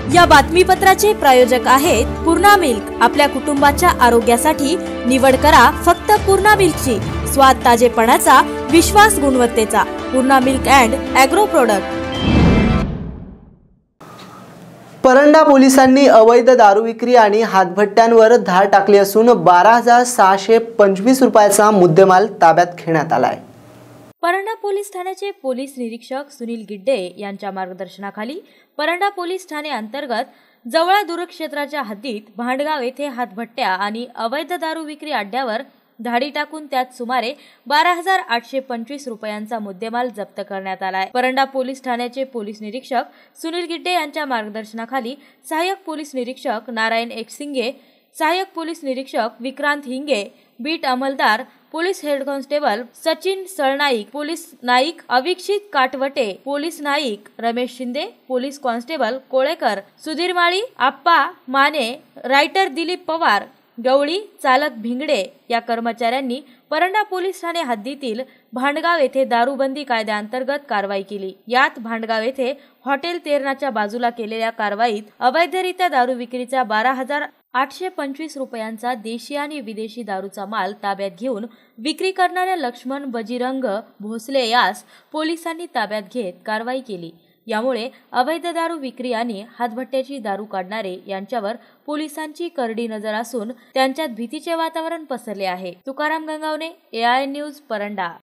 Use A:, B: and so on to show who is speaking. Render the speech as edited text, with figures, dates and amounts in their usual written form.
A: या बातमीपत्राचे प्रायोजक आहेत पूर्णा मिल्क। आपल्या कुटुंबाच्या आरोग्यासाठी निवड करा फक्त पूर्णा मिल्कची। स्वाद ताजेपणाचा, विश्वास गुणवत्तेचा। Purna milk and agro product.
B: Paranda पोलिसांनी अवैध दारू विक्री आणि हातभट्ट्यांवर धाड टाकली असून 12,625 रुपयाचा मुद्देमाल ताब्यात घेण्यात आलाय।
A: परंडा पोलीस ठाण्याचे पोलीस निरीक्षक सुनील गिड्डे यांच्या मार्गदर्शनाखाली परंडा पोलीस ठाणे अंतर्गत जवळा दूरक्षेत्राच्या हद्दीत भांडगाव येथे हातभट्ट्या आणि अवैध दारू विक्री अड्ड्यावर धाडी टाकून त्यात सुमारे 12,825 रुपयांचा मुद्देमाल जप्त करण्यात आलाय। परंडा पोलीस ठाण्याचे पोलीस निरीक्षक सुनील गिड्डे यांच्या मार्गदर्शनाखाली सहाय्यक पोलीस निरीक्षक नारायण एकसिंगे, सहाय्यक पोलीस निरीक्षक विक्रांत हिंगे, बीट अंमलदार police head constable Sachin Salnaik, police Naik Avikshit Katwate, police Naik Ramesh Shinde, police constable Kolekar, Sudhir Mali, Appa Mane, writer Dilip Pawar, Gawali, चालक भिंगडे या कर्मचाऱ्यांनी परंडा पोलीस ठाणे हद्दीतील भांडगाव येथे दारूबंदी कायद्याअंतर्गत कारवाई केली। यात भांडगाव येथे हॉटेल तेरणाच्या बाजूला केलेल्या कारवाईत अवैधरित्या दारू विक्रीचा 12,825 रुपयांचा देशी आणि विदेशी दारूचा माल ताब्यात घेऊन विक्री करणाऱ्या लक्ष्मण बजिरंग भोसले यास पोलिसांनी ताब्यात घेत कारवाई केली। यामुळे अवैध दारू विक्री आणि हातभट्ट्याची दारू काढणारे यांच्यावर पोलिसांची करडी नजर असून त्यांच्यात भीतीचे वातावरण पसरले आहे। Tukaram Gangawane, AIN news, Paranda.